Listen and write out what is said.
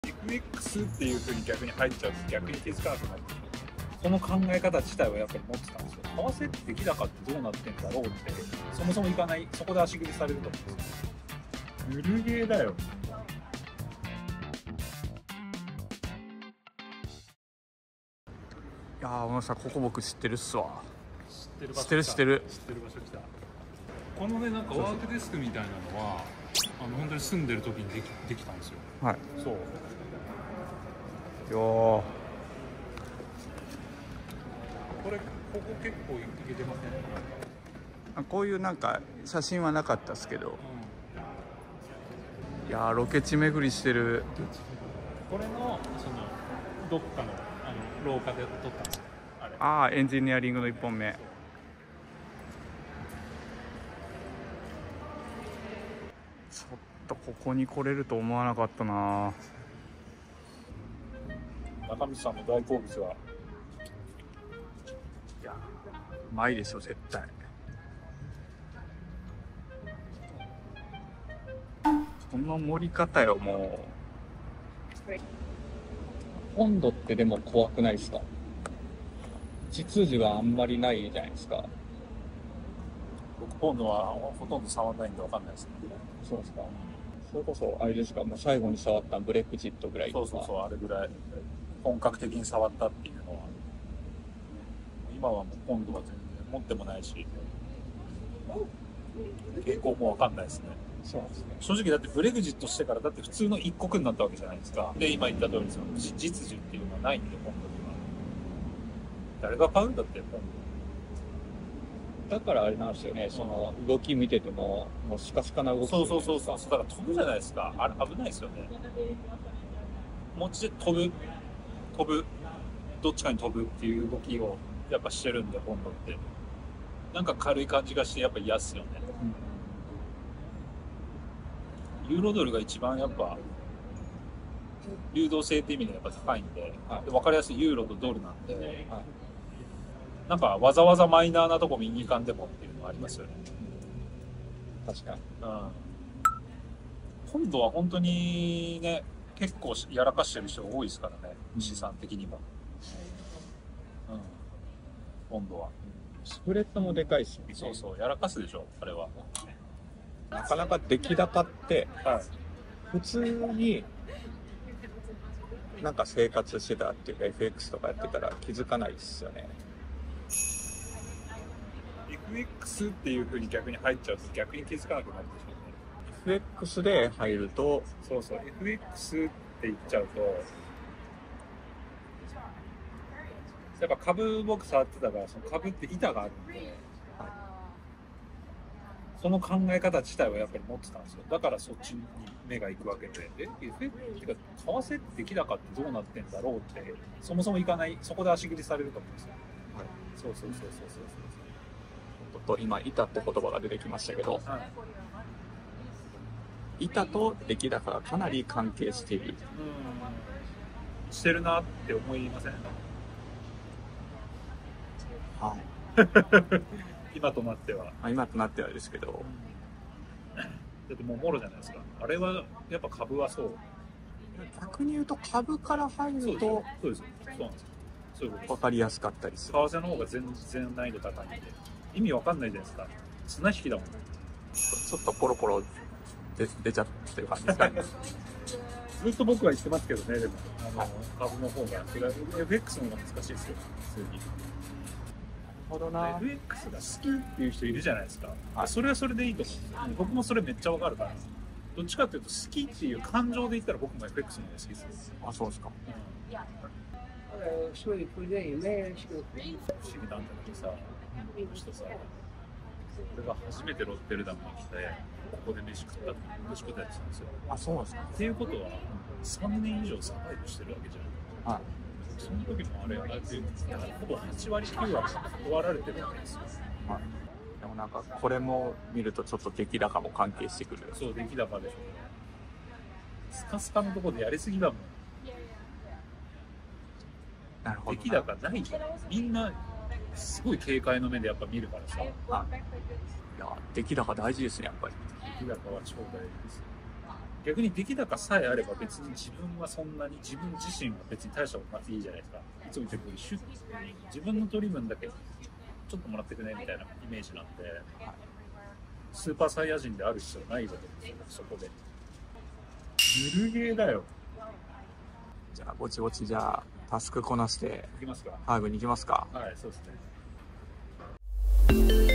FX っていう風に逆に入っちゃうと逆に気づかなくなる。その考え方自体はやっぱり持ってたんですよ。為替って出来高ってどうなってんだろうってそもそもいかない、そこで足切りされると思うんですよ。ぬるゲーだよ。 いやー、小野さん、ここ僕知ってるっすわ。 知ってる場所来た。 このね、なんかワークデスクみたいなのは本当に住んでる時にできたんですよ。 はい。 そう。 よこ結構いけてません？ こういうなんか写真はなかったっすけど、いやー、ロケ地巡りしてる。 これのどっかの廊下で撮ったんですよ。 ああ、エンジニアリングの1本目。ちょっとここに来れると思わなかったな。 中道さんの大好物は？ いや、うまいでしょ絶対。この盛り方よ、もう。温度ってでも怖くないですか？秩序があんまりないじゃないですか。 僕ポンドはほとんど触らないんで分かんないですね。 そうですか。それこそあれですか、もう最後に触ったブレクジットぐらいとか。 そうあれぐらい本格的に触ったっていうのは。今はもうポンドは全然持ってもないし、傾向も分かんないですね。 そうですね。 正直だってブレグジットしてからだって普通の一国になったわけじゃないですか。で今言った通りその実需っていうのはないんで、ポンドには。誰が買うんだってポンだからあれなんですよね、その動き見てても、もうスカスカな動き。 ド。そうだから飛ぶじゃないですか。あれ危ないですよね。持ちで飛ぶどっちかに飛ぶっていう動きをやっぱしてるんで、ポンドってなんか軽い感じがしてやっぱ嫌っすよね。ユーロドルが一番やっぱ流動性って意味でやっぱ高いんで、で分かりやすいユーロとドルなんで、なんかわざわざマイナーなとこ見に行かんでもっていうのはありますよね。 確かに。 今度は本当にね、結構やらかしてる人が多いですからね、資産的にも。今度はスプレッドもでかいっすよね。 そうやらかすでしょあれは。 なかなか出来高って、普通になんか生活してたっていうか FX とかやってたら気づかないですよね。 FX っていう風に逆に入っちゃうと逆に気づかなくなるでしょうね。 FX で入ると、 FX って言っちゃうと、やっぱ株僕触ってたから、その株って板があるんで、その考え方自体はやっぱり持ってたんですよ。だからそっちに目が行くわけで、FX っていうか為替って出来高ってどうなってんだろうってそもそもいかない、そこで足切りされると思うんですよ。 と今板って言葉が出てきましたけど、板と出来高がかなり関係している。 してるなって思いません？ はい。 今となっては。 今となってはですけど。 だってもうもろじゃないですか。あれはやっぱ株はそう。 逆に言うと株から入ると、 そうです。そうなんですよ。そういうことです。 分かりやすかったりする。 為替の方が全然難易度高いんで。意味わかんないじゃないですか。綱引きだもん。 ちょっとポロポロ出ちゃってる感じですかね。 ずっと僕は言ってますけどね、でも株の方が FX の方が難しいですよ、普通に。FX が好きっていう人いるじゃないですか。それはそれでいいと思うんですよ。僕もそれめっちゃわかるから。どっちかっていうと好きっていう感情で言ったら僕も FX の方が好きですよ。 あ、そうですか。 不思議なんだけどさ、この人さ、俺が初めてロッテルダムに来て、ここで飯食ったやつなんですよ。 あ、そうですか。 っていうことは、3年以上サバイブしてるわけじゃん。その時もあれってほぼ8割9割断られてるわけですよ。 でもなんかこれも見るとちょっと出来高も関係してくる。 そう、出来高でしょ。スカスカのところでやりすぎだもん。 なるほど。 出来高ないから、みんなすごい警戒の目でやっぱ見るからさ。いや、出来高大事ですね、やっぱり。 出来高は超大事ですよ。 逆に出来高さえあれば別に自分はそんなに、自分自身は別に大したことなくていいじゃないですか。いつも言ってるように自分の取り分だけちょっともらってくねみたいなイメージなんで、スーパーサイヤ人である必要ないわけですよ、そこで。ゆるゲーだよ。 じゃあぼちぼちじゃあタスクこなしていきますか。 ハーグに行きますか。 はい、そうですね。